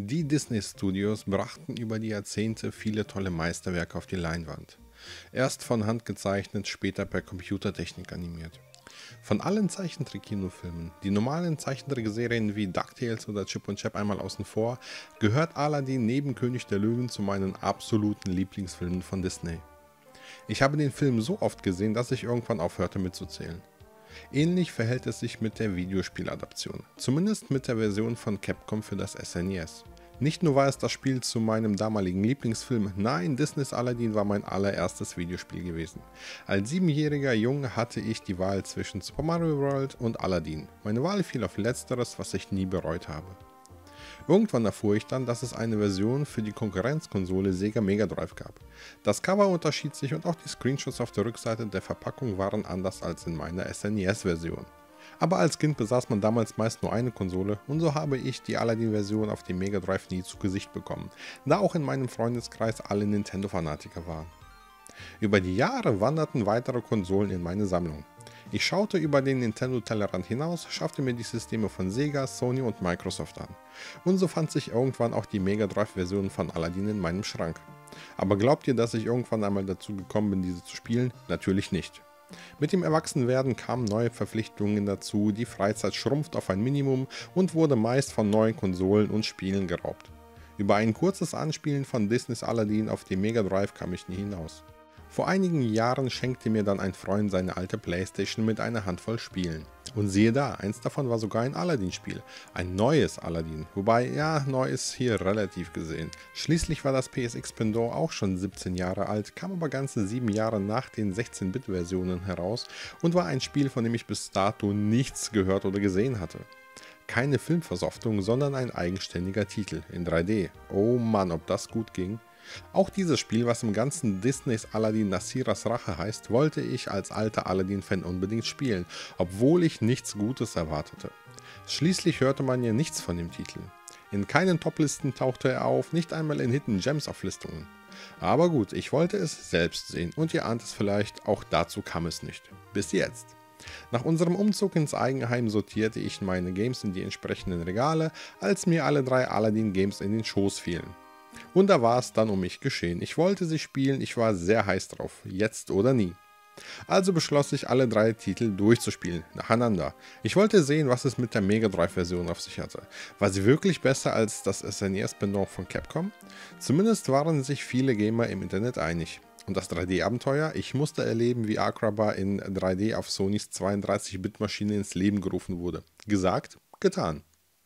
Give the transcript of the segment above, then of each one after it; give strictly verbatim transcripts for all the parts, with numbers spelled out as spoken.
Die Disney Studios brachten über die Jahrzehnte viele tolle Meisterwerke auf die Leinwand. Erst von Hand gezeichnet, später per Computertechnik animiert. Von allen Zeichentrick-Kinofilmen, die normalen Zeichentrickserien wie DuckTales oder Chip und Chap einmal außen vor, gehört Aladdin neben König der Löwen zu meinen absoluten Lieblingsfilmen von Disney. Ich habe den Film so oft gesehen, dass ich irgendwann aufhörte mitzuzählen. Ähnlich verhält es sich mit der Videospieladaption, zumindest mit der Version von Capcom für das S N E S. Nicht nur war es das Spiel zu meinem damaligen Lieblingsfilm, nein, Disneys Aladdin war mein allererstes Videospiel gewesen. Als siebenjähriger Junge hatte ich die Wahl zwischen Super Mario World und Aladdin. Meine Wahl fiel auf letzteres, was ich nie bereut habe. Irgendwann erfuhr ich dann, dass es eine Version für die Konkurrenzkonsole Sega Mega Drive gab. Das Cover unterschied sich und auch die Screenshots auf der Rückseite der Verpackung waren anders als in meiner S N E S-Version. Aber als Kind besaß man damals meist nur eine Konsole und so habe ich die Aladdin-Version auf dem Mega Drive nie zu Gesicht bekommen, da auch in meinem Freundeskreis alle Nintendo-Fanatiker waren. Über die Jahre wanderten weitere Konsolen in meine Sammlung. Ich schaute über den Nintendo-Tellerrand hinaus, schaffte mir die Systeme von Sega, Sony und Microsoft an. Und so fand sich irgendwann auch die Mega Drive-Version von Aladdin in meinem Schrank. Aber glaubt ihr, dass ich irgendwann einmal dazu gekommen bin, diese zu spielen? Natürlich nicht. Mit dem Erwachsenwerden kamen neue Verpflichtungen dazu, die Freizeit schrumpft auf ein Minimum und wurde meist von neuen Konsolen und Spielen geraubt. Über ein kurzes Anspielen von Disneys Aladdin auf dem Mega Drive kam ich nie hinaus. Vor einigen Jahren schenkte mir dann ein Freund seine alte Playstation mit einer Handvoll Spielen. Und siehe da, eins davon war sogar ein Aladdin-Spiel. Ein neues Aladdin. Wobei, ja, neu ist hier relativ gesehen. Schließlich war das P S X Pendant auch schon siebzehn Jahre alt, kam aber ganze sieben Jahre nach den sechzehn-Bit-Versionen heraus und war ein Spiel, von dem ich bis dato nichts gehört oder gesehen hatte. Keine Filmversoftung, sondern ein eigenständiger Titel in drei D. Oh Mann, ob das gut ging. Auch dieses Spiel, was im ganzen Disneys Aladdin Nasiras Rache heißt, wollte ich als alter Aladdin-Fan unbedingt spielen, obwohl ich nichts Gutes erwartete. Schließlich hörte man ja nichts von dem Titel. In keinen Toplisten tauchte er auf, nicht einmal in Hidden Gems Auflistungen. Aber gut, ich wollte es selbst sehen und ihr ahnt es vielleicht, auch dazu kam es nicht. Bis jetzt. Nach unserem Umzug ins Eigenheim sortierte ich meine Games in die entsprechenden Regale, als mir alle drei Aladdin-Games in den Schoß fielen. Und da war es dann um mich geschehen. Ich wollte sie spielen, ich war sehr heiß drauf, jetzt oder nie. Also beschloss ich, alle drei Titel durchzuspielen, nacheinander. Ich wollte sehen, was es mit der Mega Drive-Version auf sich hatte. War sie wirklich besser als das S N E S-Pendant von Capcom? Zumindest waren sich viele Gamer im Internet einig. Und das drei D-Abenteuer? Ich musste erleben, wie Agrabah in drei D auf Sonys zweiunddreißig-Bit-Maschine ins Leben gerufen wurde. Gesagt, getan.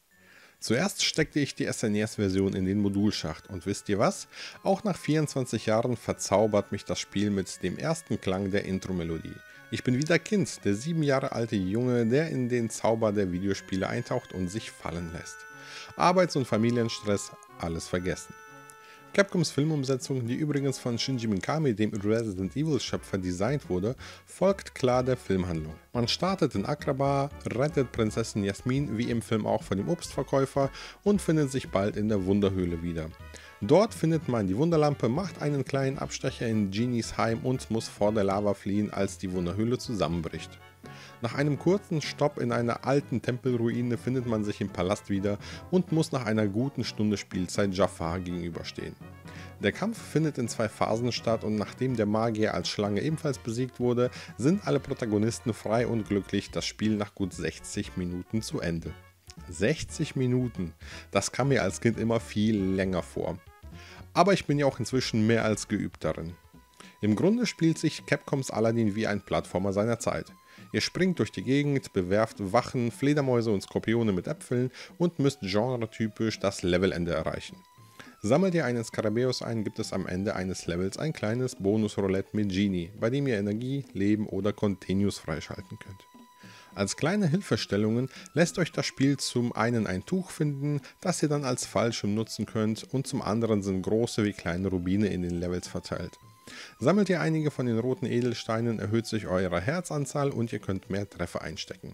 Zuerst steckte ich die S N E S-Version in den Modulschacht und wisst ihr was? Auch nach vierundzwanzig Jahren verzaubert mich das Spiel mit dem ersten Klang der Intro-Melodie. Ich bin wieder Kind, der sieben Jahre alte Junge, der in den Zauber der Videospiele eintaucht und sich fallen lässt. Arbeits- und Familienstress, alles vergessen. Capcoms Filmumsetzung, die übrigens von Shinji Mikami, dem Resident Evil-Schöpfer, designt wurde, folgt klar der Filmhandlung. Man startet in Agrabah, rettet Prinzessin Jasmin, wie im Film auch vor dem Obstverkäufer, und findet sich bald in der Wunderhöhle wieder. Dort findet man die Wunderlampe, macht einen kleinen Abstecher in Genies Heim und muss vor der Lava fliehen, als die Wunderhöhle zusammenbricht. Nach einem kurzen Stopp in einer alten Tempelruine findet man sich im Palast wieder und muss nach einer guten Stunde Spielzeit Jafar gegenüberstehen. Der Kampf findet in zwei Phasen statt und nachdem der Magier als Schlange ebenfalls besiegt wurde, sind alle Protagonisten frei und glücklich, das Spiel nach gut sechzig Minuten zu Ende. sechzig Minuten, das kam mir als Kind immer viel länger vor. Aber ich bin ja auch inzwischen mehr als geübt darin. Im Grunde spielt sich Capcoms Aladdin wie ein Plattformer seiner Zeit. Ihr springt durch die Gegend, bewerft Wachen, Fledermäuse und Skorpione mit Äpfeln und müsst genretypisch das Levelende erreichen. Sammelt ihr einen Skarabäus ein, gibt es am Ende eines Levels ein kleines Bonus-Roulette mit Genie, bei dem ihr Energie, Leben oder Continues freischalten könnt. Als kleine Hilfestellungen lässt euch das Spiel zum einen ein Tuch finden, das ihr dann als Fallschirm nutzen könnt, und zum anderen sind große wie kleine Rubine in den Levels verteilt. Sammelt ihr einige von den roten Edelsteinen, erhöht sich eure Herzanzahl und ihr könnt mehr Treffer einstecken.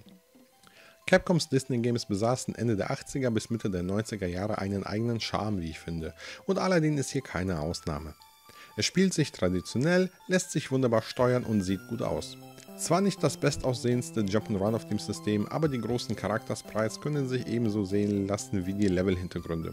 Capcoms Disney Games besaßen Ende der achtziger bis Mitte der neunziger Jahre einen eigenen Charme, wie ich finde, und Aladdin ist hier keine Ausnahme. Es spielt sich traditionell, lässt sich wunderbar steuern und sieht gut aus. Zwar nicht das bestaussehendste Jump'n'Run auf dem System, aber die großen Charaktersprites können sich ebenso sehen lassen wie die Level-Hintergründe.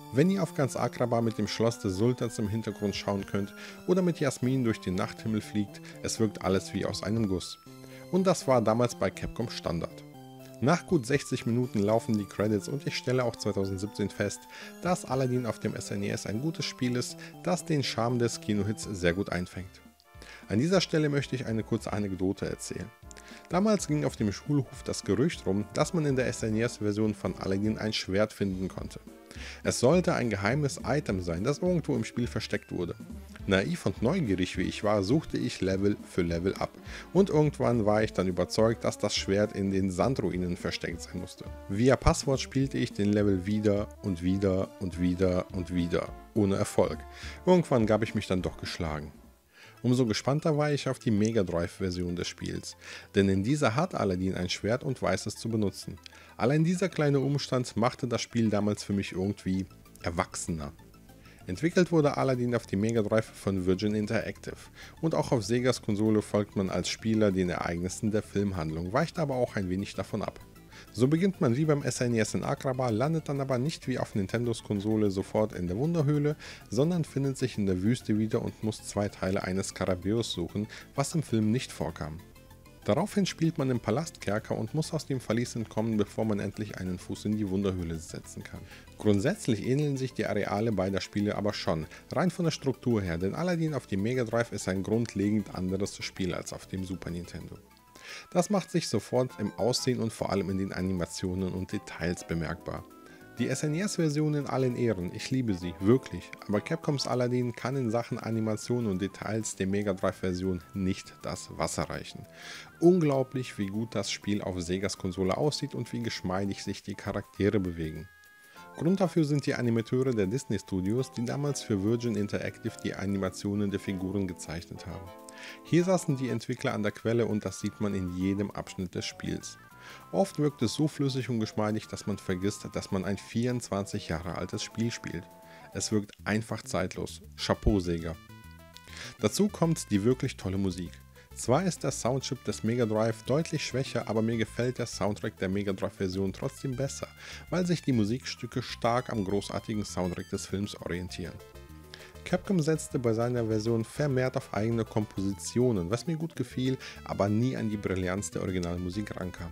Wenn ihr auf ganz Agrabah mit dem Schloss des Sultans im Hintergrund schauen könnt oder mit Jasmin durch den Nachthimmel fliegt, es wirkt alles wie aus einem Guss. Und das war damals bei Capcom Standard. Nach gut sechzig Minuten laufen die Credits und ich stelle auch zweitausendsiebzehn fest, dass Aladdin auf dem S N E S ein gutes Spiel ist, das den Charme des Kinohits sehr gut einfängt. An dieser Stelle möchte ich eine kurze Anekdote erzählen. Damals ging auf dem Schulhof das Gerücht rum, dass man in der S N E S-Version von Aladdin ein Schwert finden konnte. Es sollte ein geheimes Item sein, das irgendwo im Spiel versteckt wurde. Naiv und neugierig wie ich war, suchte ich Level für Level ab und irgendwann war ich dann überzeugt, dass das Schwert in den Sandruinen versteckt sein musste. Via Passwort spielte ich den Level wieder und wieder und wieder und wieder, ohne Erfolg. Irgendwann gab ich mich dann doch geschlagen. Umso gespannter war ich auf die Mega Drive-Version des Spiels, denn in dieser hat Aladdin ein Schwert und weiß es zu benutzen. Allein dieser kleine Umstand machte das Spiel damals für mich irgendwie erwachsener. Entwickelt wurde Aladdin auf die Mega Drive von Virgin Interactive und auch auf Segas Konsole folgt man als Spieler den Ereignissen der Filmhandlung, weicht aber auch ein wenig davon ab. So beginnt man wie beim S N E S in Agrabah, landet dann aber nicht wie auf Nintendos Konsole sofort in der Wunderhöhle, sondern findet sich in der Wüste wieder und muss zwei Teile eines Skarabäus suchen, was im Film nicht vorkam. Daraufhin spielt man im Palastkerker und muss aus dem Verlies entkommen, bevor man endlich einen Fuß in die Wunderhöhle setzen kann. Grundsätzlich ähneln sich die Areale beider Spiele aber schon, rein von der Struktur her, denn Aladdin auf dem Mega Drive ist ein grundlegend anderes Spiel als auf dem Super Nintendo. Das macht sich sofort im Aussehen und vor allem in den Animationen und Details bemerkbar. Die S N E S-Version in allen Ehren, ich liebe sie, wirklich, aber Capcoms Aladdin kann in Sachen Animation und Details der Mega Drive-Version nicht das Wasser reichen. Unglaublich, wie gut das Spiel auf Segas Konsole aussieht und wie geschmeidig sich die Charaktere bewegen. Grund dafür sind die Animateure der Disney Studios, die damals für Virgin Interactive die Animationen der Figuren gezeichnet haben. Hier saßen die Entwickler an der Quelle und das sieht man in jedem Abschnitt des Spiels. Oft wirkt es so flüssig und geschmeidig, dass man vergisst, dass man ein vierundzwanzig Jahre altes Spiel spielt. Es wirkt einfach zeitlos. Chapeau Sega. Dazu kommt die wirklich tolle Musik. Zwar ist der Soundchip des Mega Drive deutlich schwächer, aber mir gefällt der Soundtrack der Mega Drive-Version trotzdem besser, weil sich die Musikstücke stark am großartigen Soundtrack des Films orientieren. Capcom setzte bei seiner Version vermehrt auf eigene Kompositionen, was mir gut gefiel, aber nie an die Brillanz der Originalmusik rankam.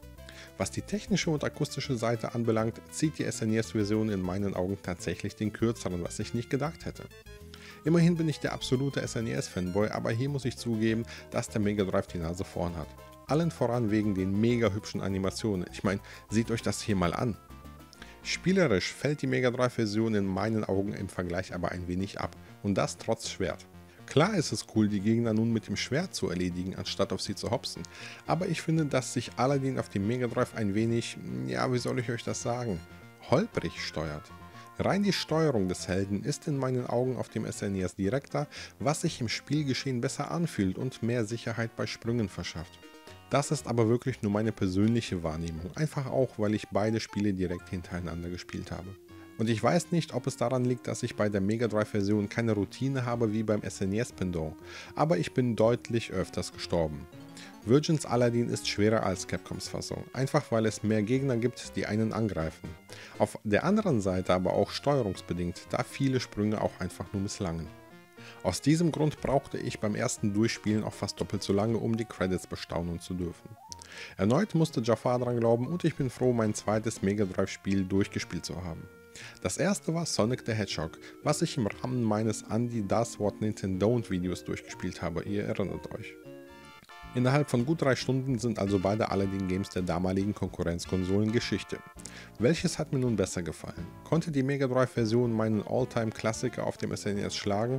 Was die technische und akustische Seite anbelangt, zieht die S N E S-Version in meinen Augen tatsächlich den kürzeren, was ich nicht gedacht hätte. Immerhin bin ich der absolute S N E S-Fanboy, aber hier muss ich zugeben, dass der Mega Drive die Nase vorn hat. Allen voran wegen den mega hübschen Animationen. Ich meine, seht euch das hier mal an. Spielerisch fällt die Mega Drive-Version in meinen Augen im Vergleich aber ein wenig ab und das trotz Schwert. Klar ist es cool, die Gegner nun mit dem Schwert zu erledigen, anstatt auf sie zu hopsen, aber ich finde, dass sich Aladdin auf dem Mega Drive ein wenig, ja wie soll ich euch das sagen, holprig steuert. Rein die Steuerung des Helden ist in meinen Augen auf dem S N E S direkter, was sich im Spielgeschehen besser anfühlt und mehr Sicherheit bei Sprüngen verschafft. Das ist aber wirklich nur meine persönliche Wahrnehmung, einfach auch, weil ich beide Spiele direkt hintereinander gespielt habe. Und ich weiß nicht, ob es daran liegt, dass ich bei der Mega Drive-Version keine Routine habe wie beim S N E S-Pendant, aber ich bin deutlich öfters gestorben. Virgins Aladdin ist schwerer als Capcoms Fassung, einfach weil es mehr Gegner gibt, die einen angreifen. Auf der anderen Seite aber auch steuerungsbedingt, da viele Sprünge auch einfach nur misslangen. Aus diesem Grund brauchte ich beim ersten Durchspielen auch fast doppelt so lange, um die Credits bestaunen zu dürfen. Erneut musste Jafar dran glauben und ich bin froh, mein zweites Mega Drive-Spiel durchgespielt zu haben. Das erste war Sonic the Hedgehog, was ich im Rahmen meines Andy Does What Nintendo Don't Videos durchgespielt habe, ihr erinnert euch. Innerhalb von gut drei Stunden sind also beide Aladdin-Games der damaligen Konkurrenzkonsolen Geschichte. Welches hat mir nun besser gefallen? Konnte die Mega Drive-Version meinen All-Time-Klassiker auf dem S N E S schlagen?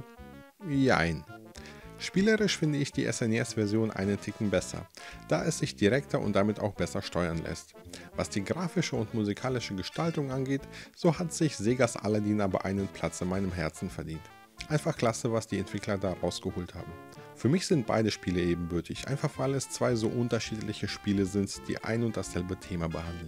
Jein. Spielerisch finde ich die S N E S-Version einen Ticken besser, da es sich direkter und damit auch besser steuern lässt. Was die grafische und musikalische Gestaltung angeht, so hat sich Segas Aladdin aber einen Platz in meinem Herzen verdient. Einfach klasse, was die Entwickler da rausgeholt haben. Für mich sind beide Spiele ebenbürtig, einfach weil es zwei so unterschiedliche Spiele sind, die ein und dasselbe Thema behandeln.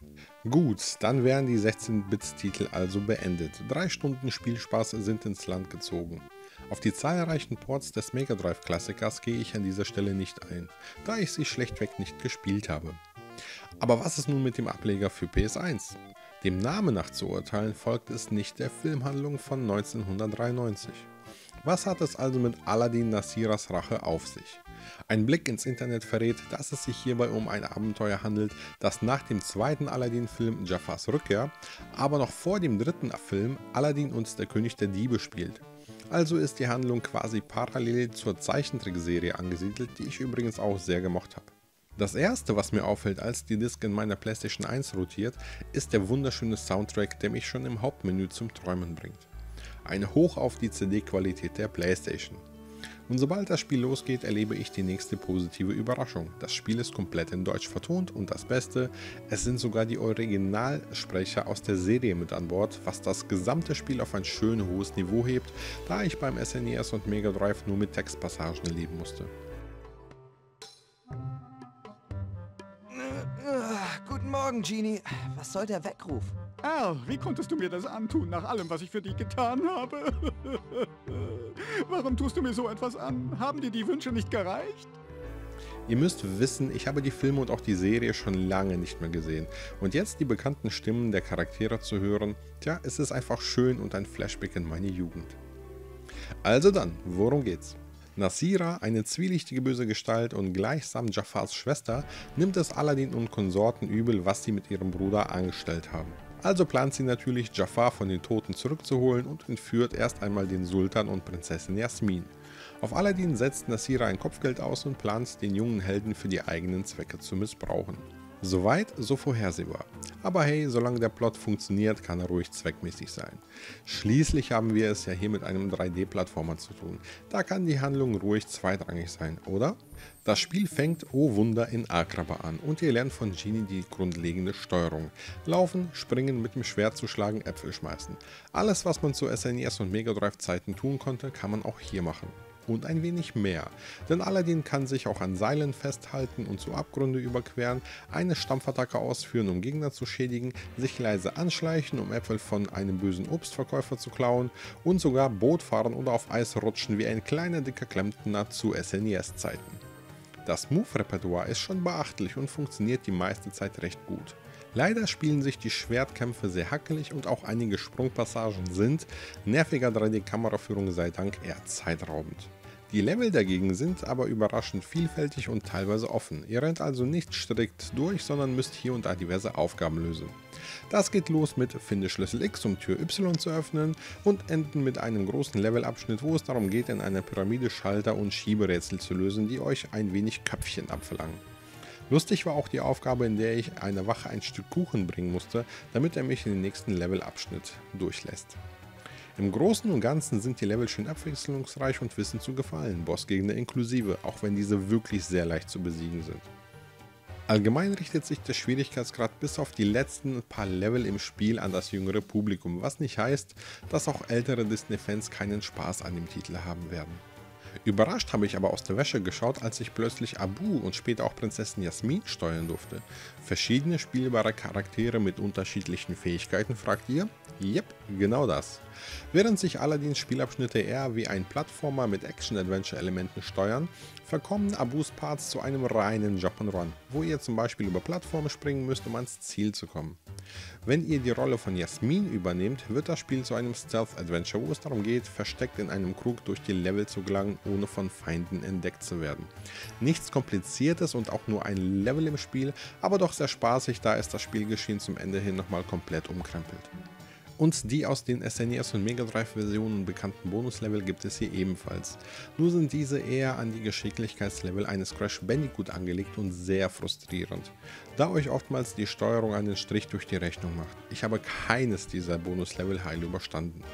Gut, dann wären die sechzehn-Bit-Titel also beendet. Drei Stunden Spielspaß sind ins Land gezogen. Auf die zahlreichen Ports des Mega Drive-Klassikers gehe ich an dieser Stelle nicht ein, da ich sie schlechtweg nicht gespielt habe. Aber was ist nun mit dem Ableger für P S eins? Dem Namen nach zu urteilen, folgt es nicht der Filmhandlung von neunzehnhundertdreiundneunzig. Was hat es also mit Aladdin Nasiras Rache auf sich? Ein Blick ins Internet verrät, dass es sich hierbei um ein Abenteuer handelt, das nach dem zweiten Aladdin-Film Jafars Rückkehr, aber noch vor dem dritten Film Aladdin und der König der Diebe spielt. Also ist die Handlung quasi parallel zur Zeichentrickserie angesiedelt, die ich übrigens auch sehr gemocht habe. Das erste, was mir auffällt, als die Disc in meiner PlayStation eins rotiert, ist der wunderschöne Soundtrack, der mich schon im Hauptmenü zum Träumen bringt. Ein Hoch auf die C D-Qualität der PlayStation. Und sobald das Spiel losgeht, erlebe ich die nächste positive Überraschung. Das Spiel ist komplett in Deutsch vertont und das Beste, es sind sogar die Originalsprecher aus der Serie mit an Bord, was das gesamte Spiel auf ein schön hohes Niveau hebt, da ich beim S N E S und Mega Drive nur mit Textpassagen erleben musste. Guten Morgen, Genie. Was soll der Weckruf? Al, wie konntest du mir das antun, nach allem, was ich für dich getan habe? Warum tust du mir so etwas an? Haben dir die Wünsche nicht gereicht? Ihr müsst wissen, ich habe die Filme und auch die Serie schon lange nicht mehr gesehen. Und jetzt die bekannten Stimmen der Charaktere zu hören, tja, es ist einfach schön und ein Flashback in meine Jugend. Also dann, worum geht's? Nasira, eine zwielichtige böse Gestalt und gleichsam Jafars Schwester, nimmt es Aladdin und Konsorten übel, was sie mit ihrem Bruder angestellt haben. Also plant sie natürlich, Jafar von den Toten zurückzuholen und entführt erst einmal den Sultan und Prinzessin Jasmin. Auf Aladdin setzt Nasira ein Kopfgeld aus und plant, den jungen Helden für die eigenen Zwecke zu missbrauchen. Soweit, so vorhersehbar. Aber hey, solange der Plot funktioniert, kann er ruhig zweckmäßig sein. Schließlich haben wir es ja hier mit einem drei D-Plattformer zu tun. Da kann die Handlung ruhig zweitrangig sein, oder? Das Spiel fängt, oh Wunder, in Agrabah an und ihr lernt von Genie die grundlegende Steuerung. Laufen, springen, mit dem Schwert zu schlagen, Äpfel schmeißen. Alles, was man zu S N E S und Mega Drive Zeiten tun konnte, kann man auch hier machen. Und ein wenig mehr, denn Aladdin kann sich auch an Seilen festhalten und so Abgründe überqueren, eine Stampfattacke ausführen, um Gegner zu schädigen, sich leise anschleichen, um Äpfel von einem bösen Obstverkäufer zu klauen und sogar Boot fahren oder auf Eis rutschen wie ein kleiner dicker Klempner zu S N E S-Zeiten. Das Move-Repertoire ist schon beachtlich und funktioniert die meiste Zeit recht gut. Leider spielen sich die Schwertkämpfe sehr hackelig und auch einige Sprungpassagen sind, nerviger drei D-Kameraführung sei Dank, eher zeitraubend. Die Level dagegen sind aber überraschend vielfältig und teilweise offen. Ihr rennt also nicht strikt durch, sondern müsst hier und da diverse Aufgaben lösen. Das geht los mit Finde Schlüssel X, um Tür Y zu öffnen und enden mit einem großen Levelabschnitt, wo es darum geht, in einer Pyramide Schalter und Schieberätsel zu lösen, die euch ein wenig Köpfchen abverlangen. Lustig war auch die Aufgabe, in der ich einer Wache ein Stück Kuchen bringen musste, damit er mich in den nächsten Levelabschnitt durchlässt. Im Großen und Ganzen sind die Level schön abwechslungsreich und wissen zu gefallen, Bossgegner inklusive, auch wenn diese wirklich sehr leicht zu besiegen sind. Allgemein richtet sich der Schwierigkeitsgrad bis auf die letzten paar Level im Spiel an das jüngere Publikum, was nicht heißt, dass auch ältere Disney-Fans keinen Spaß an dem Titel haben werden. Überrascht habe ich aber aus der Wäsche geschaut, als ich plötzlich Abu und später auch Prinzessin Jasmin steuern durfte. Verschiedene spielbare Charaktere mit unterschiedlichen Fähigkeiten, fragt ihr? Jep, genau das. Während sich Aladdins Spielabschnitte eher wie ein Plattformer mit Action-Adventure-Elementen steuern, verkommen Abus Parts zu einem reinen Jump'n'Run, wo ihr zum Beispiel über Plattformen springen müsst, um ans Ziel zu kommen. Wenn ihr die Rolle von Jasmin übernehmt, wird das Spiel zu einem Stealth-Adventure, wo es darum geht, versteckt in einem Krug durch die Level zu gelangen, ohne von Feinden entdeckt zu werden. Nichts Kompliziertes und auch nur ein Level im Spiel, aber doch sehr spaßig, da es das Spielgeschehen zum Ende hin nochmal komplett umkrempelt. Und die aus den S N E S und Mega Drive Versionen bekannten Bonuslevel gibt es hier ebenfalls. Nur sind diese eher an die Geschicklichkeitslevel eines Crash Bandicoot angelegt und sehr frustrierend, da euch oftmals die Steuerung einen Strich durch die Rechnung macht. Ich habe keines dieser Bonuslevel heil überstanden.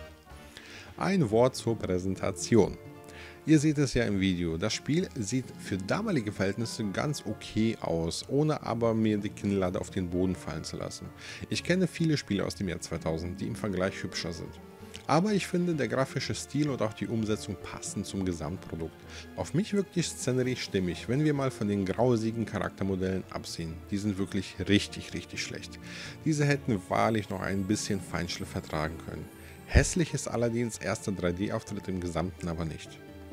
Ein Wort zur Präsentation. Ihr seht es ja im Video, das Spiel sieht für damalige Verhältnisse ganz okay aus, ohne aber mir die Kinnlade auf den Boden fallen zu lassen. Ich kenne viele Spiele aus dem Jahr zweitausend, die im Vergleich hübscher sind. Aber ich finde, der grafische Stil und auch die Umsetzung passen zum Gesamtprodukt. Auf mich wirkt die Szenerie stimmig, wenn wir mal von den grausigen Charaktermodellen absehen. Die sind wirklich richtig, richtig schlecht. Diese hätten wahrlich noch ein bisschen Feinschliff vertragen können. Hässlich ist Aladdins erster drei D-Auftritt im Gesamten aber nicht.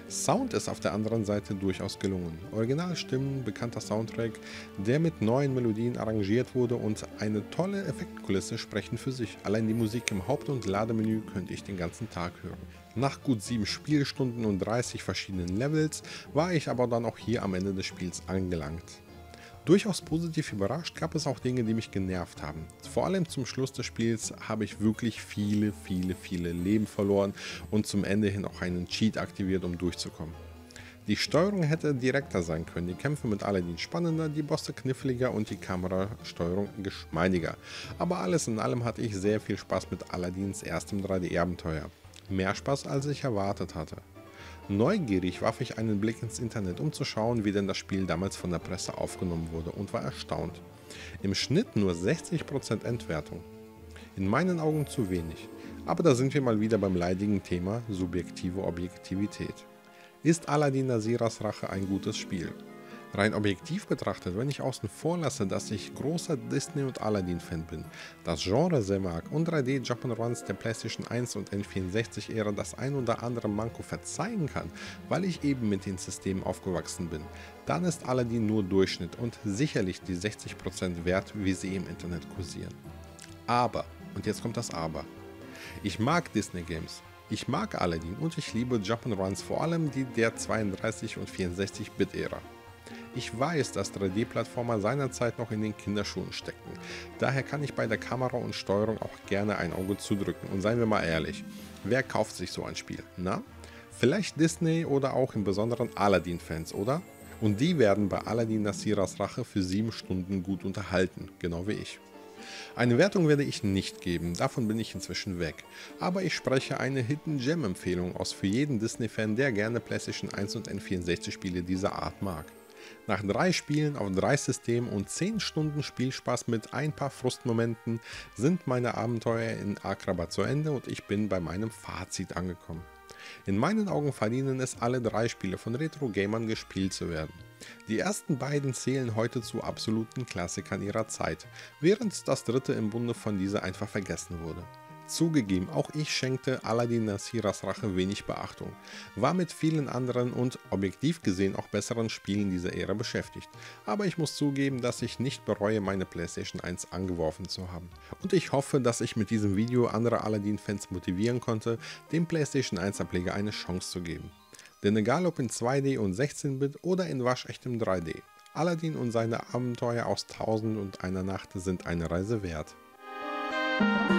Sound ist auf der anderen Seite durchaus gelungen. Originalstimmen, bekannter Soundtrack, der mit neuen Melodien arrangiert wurde und eine tolle Effektkulisse sprechen für sich. Allein die Musik im Haupt- und Lademenü könnte ich den ganzen Tag hören. Nach gut sieben Spielstunden und dreißig verschiedenen Levels war ich aber dann auch hier am Ende des Spiels angelangt. Durchaus positiv überrascht gab es auch Dinge, die mich genervt haben. Vor allem zum Schluss des Spiels habe ich wirklich viele, viele, viele Leben verloren und zum Ende hin auch einen Cheat aktiviert, um durchzukommen. Die Steuerung hätte direkter sein können, die Kämpfe mit Aladdin spannender, die Bosse kniffliger und die Kamerasteuerung geschmeidiger. Aber alles in allem hatte ich sehr viel Spaß mit Aladdins erstem drei D-Abenteuer. Mehr Spaß, als ich erwartet hatte. Neugierig warf ich einen Blick ins Internet, um zu schauen, wie denn das Spiel damals von der Presse aufgenommen wurde, und war erstaunt. Im Schnitt nur sechzig Prozent Endwertung. In meinen Augen zu wenig. Aber da sind wir mal wieder beim leidigen Thema subjektive Objektivität. Ist Aladdin Nasiras Rache ein gutes Spiel? Rein objektiv betrachtet, wenn ich außen vor lasse, dass ich großer Disney- und Aladdin-Fan bin, das Genre sehr mag und drei D Jump'n'Runs der PlayStation eins und N vierundsechzig-Ära das ein oder andere Manko verzeihen kann, weil ich eben mit den Systemen aufgewachsen bin, dann ist Aladdin nur Durchschnitt und sicherlich die sechzig Prozent wert, wie sie im Internet kursieren. Aber, und jetzt kommt das Aber, ich mag Disney-Games. Ich mag Aladdin und ich liebe Jump'n'Runs, vor allem die der zweiunddreißig- und vierundsechzig-Bit-Ära. Ich weiß, dass drei D-Plattformer seinerzeit noch in den Kinderschuhen steckten. Daher kann ich bei der Kamera und Steuerung auch gerne ein Auge zudrücken. Und seien wir mal ehrlich, wer kauft sich so ein Spiel? Na? Vielleicht Disney oder auch im Besonderen Aladdin-Fans, oder? Und die werden bei Aladdin Nasiras Rache für sieben Stunden gut unterhalten, genau wie ich. Eine Wertung werde ich nicht geben, davon bin ich inzwischen weg. Aber ich spreche eine Hidden Gem Empfehlung aus für jeden Disney-Fan, der gerne PlayStation eins und N vierundsechzig Spiele dieser Art mag. Nach drei Spielen auf drei Systemen und zehn Stunden Spielspaß mit ein paar Frustmomenten sind meine Abenteuer in Agrabah zu Ende und ich bin bei meinem Fazit angekommen. In meinen Augen verdienen es alle drei Spiele von Retro-Gamern gespielt zu werden. Die ersten beiden zählen heute zu absoluten Klassikern ihrer Zeit, während das dritte im Bunde von dieser einfach vergessen wurde. Zugegeben, auch ich schenkte Aladdin Nasiras Rache wenig Beachtung, war mit vielen anderen und objektiv gesehen auch besseren Spielen dieser Ära beschäftigt, aber ich muss zugeben, dass ich nicht bereue, meine PlayStation eins angeworfen zu haben. Und ich hoffe, dass ich mit diesem Video andere Aladdin-Fans motivieren konnte, dem PlayStation eins Ableger eine Chance zu geben. Denn egal ob in zwei D und sechzehn Bit oder in waschechtem drei D, Aladdin und seine Abenteuer aus Tausend und einer Nacht sind eine Reise wert.